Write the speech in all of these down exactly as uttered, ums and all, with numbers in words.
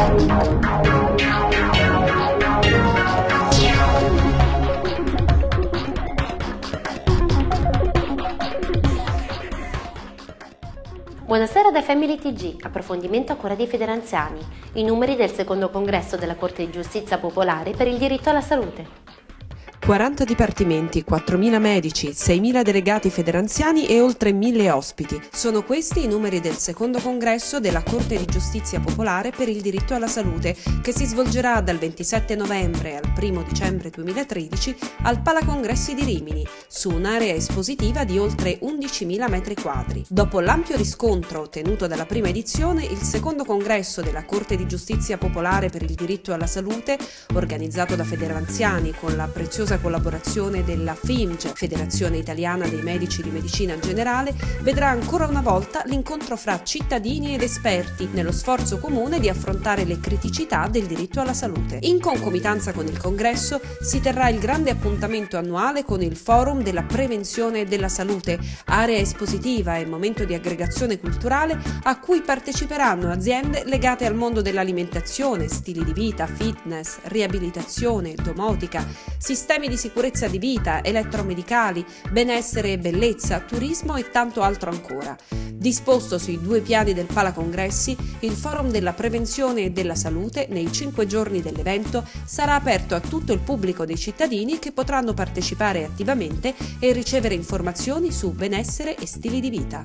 Buonasera da Family T G, approfondimento a cura di Federanziani, i numeri del secondo congresso della Corte di Giustizia Popolare per il diritto alla salute. quaranta dipartimenti, quattromila medici, seimila delegati federanziani e oltre mille ospiti. Sono questi i numeri del secondo congresso della Corte di Giustizia Popolare per il diritto alla salute, che si svolgerà dal ventisette novembre al primo dicembre duemilatredici al Palacongressi di Rimini, su un'area espositiva di oltre undicimila metri quadri. Dopo l'ampio riscontro ottenuto dalla prima edizione, il secondo congresso della Corte di Giustizia Popolare per il diritto alla salute, organizzato da federanziani con la preziosa collaborazione della F I M G, Federazione Italiana dei Medici di Medicina Generale, vedrà ancora una volta l'incontro fra cittadini ed esperti nello sforzo comune di affrontare le criticità del diritto alla salute. In concomitanza con il congresso si terrà il grande appuntamento annuale con il Forum della Prevenzione della Salute, area espositiva e momento di aggregazione culturale a cui parteciperanno aziende legate al mondo dell'alimentazione, stili di vita, fitness, riabilitazione, domotica, sistemi di sicurezza di vita, elettromedicali, benessere e bellezza, turismo e tanto altro ancora. Disposto sui due piani del Palacongressi, il Forum della Prevenzione e della Salute, nei cinque giorni dell'evento, sarà aperto a tutto il pubblico dei cittadini che potranno partecipare attivamente e ricevere informazioni su benessere e stili di vita.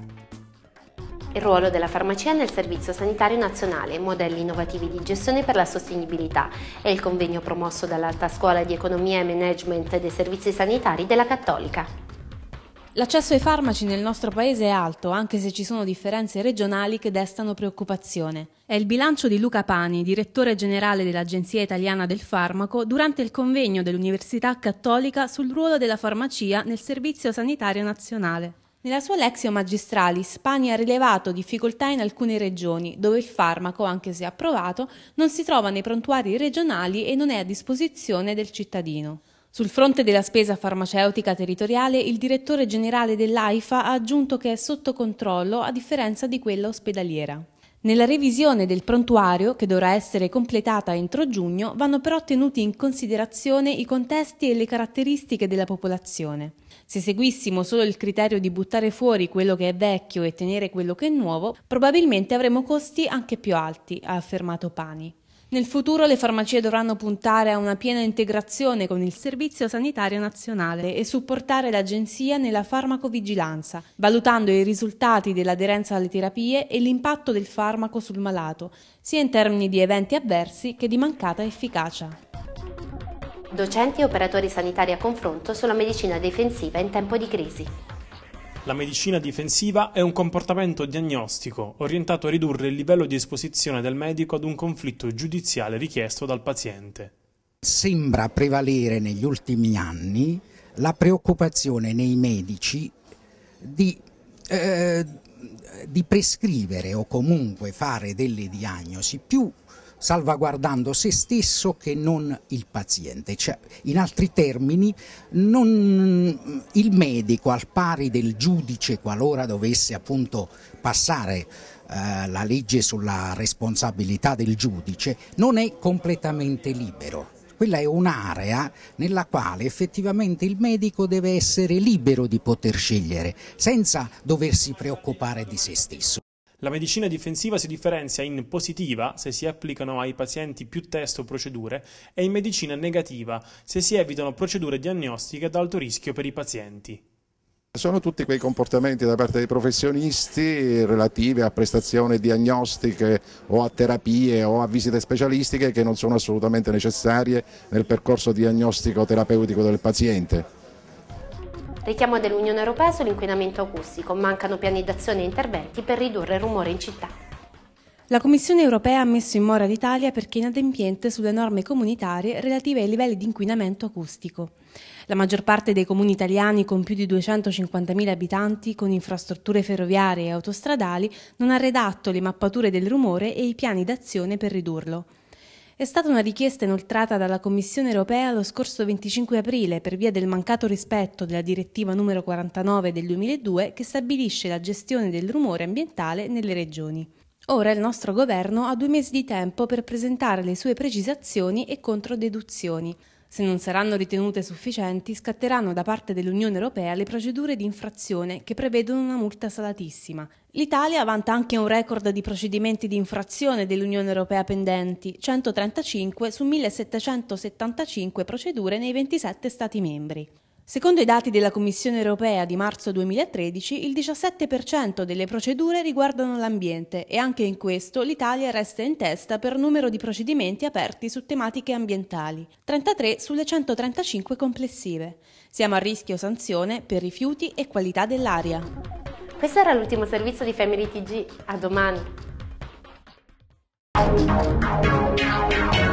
Il ruolo della farmacia nel Servizio Sanitario Nazionale, modelli innovativi di gestione per la sostenibilità è il convegno promosso dall'Alta Scuola di Economia e Management dei Servizi Sanitari della Cattolica. L'accesso ai farmaci nel nostro paese è alto, anche se ci sono differenze regionali che destano preoccupazione. È il bilancio di Luca Pani, direttore generale dell'Agenzia Italiana del Farmaco, durante il convegno dell'Università Cattolica sul ruolo della farmacia nel Servizio Sanitario Nazionale. Nella sua Lexio Magistralis, Pani ha rilevato difficoltà in alcune regioni, dove il farmaco, anche se approvato, non si trova nei prontuari regionali e non è a disposizione del cittadino. Sul fronte della spesa farmaceutica territoriale, il direttore generale dell'AIFA ha aggiunto che è sotto controllo a differenza di quella ospedaliera. Nella revisione del prontuario, che dovrà essere completata entro giugno, vanno però tenuti in considerazione i contesti e le caratteristiche della popolazione. Se seguissimo solo il criterio di buttare fuori quello che è vecchio e tenere quello che è nuovo, probabilmente avremo costi anche più alti, ha affermato Pani. Nel futuro le farmacie dovranno puntare a una piena integrazione con il Servizio Sanitario Nazionale e supportare l'Agenzia nella farmacovigilanza, valutando i risultati dell'aderenza alle terapie e l'impatto del farmaco sul malato, sia in termini di eventi avversi che di mancata efficacia. Docenti e operatori sanitari a confronto sulla medicina difensiva in tempo di crisi. La medicina difensiva è un comportamento diagnostico orientato a ridurre il livello di esposizione del medico ad un conflitto giudiziale richiesto dal paziente. Sembra prevalere negli ultimi anni la preoccupazione nei medici di, eh, di prescrivere o comunque fare delle diagnosi più salvaguardando se stesso che non il paziente, cioè, in altri termini non, il medico al pari del giudice, qualora dovesse appunto passare eh, la legge sulla responsabilità del giudice, non è completamente libero. Quella è un'area nella quale effettivamente il medico deve essere libero di poter scegliere senza doversi preoccupare di se stesso. La medicina difensiva si differenzia in positiva, se si applicano ai pazienti più test o procedure, e in medicina negativa, se si evitano procedure diagnostiche ad alto rischio per i pazienti. Sono tutti quei comportamenti da parte dei professionisti relativi a prestazioni diagnostiche o a terapie o a visite specialistiche che non sono assolutamente necessarie nel percorso diagnostico terapeutico del paziente. Richiamo dell'Unione Europea sull'inquinamento acustico, mancano piani d'azione e interventi per ridurre il rumore in città. La Commissione Europea ha messo in mora l'Italia perché inadempiente sulle norme comunitarie relative ai livelli di inquinamento acustico. La maggior parte dei comuni italiani con più di duecentocinquantamila abitanti, con infrastrutture ferroviarie e autostradali, non ha redatto le mappature del rumore e i piani d'azione per ridurlo. È stata una richiesta inoltrata dalla Commissione Europea lo scorso venticinque aprile per via del mancato rispetto della direttiva numero quarantanove del duemiladue che stabilisce la gestione del rumore ambientale nelle regioni. Ora il nostro governo ha due mesi di tempo per presentare le sue precisazioni e controdeduzioni. Se non saranno ritenute sufficienti, scatteranno da parte dell'Unione Europea le procedure di infrazione che prevedono una multa salatissima. L'Italia vanta anche un record di procedimenti di infrazione dell'Unione Europea pendenti, centotrentacinque su millesettecentosettantacinque procedure nei ventisette Stati membri. Secondo i dati della Commissione Europea di marzo duemilatredici, il diciassette per cento delle procedure riguardano l'ambiente e anche in questo l'Italia resta in testa per numero di procedimenti aperti su tematiche ambientali, trentatré sulle centotrentacinque complessive. Siamo a rischio sanzione per rifiuti e qualità dell'aria. Questo era l'ultimo servizio di Family T G. A domani!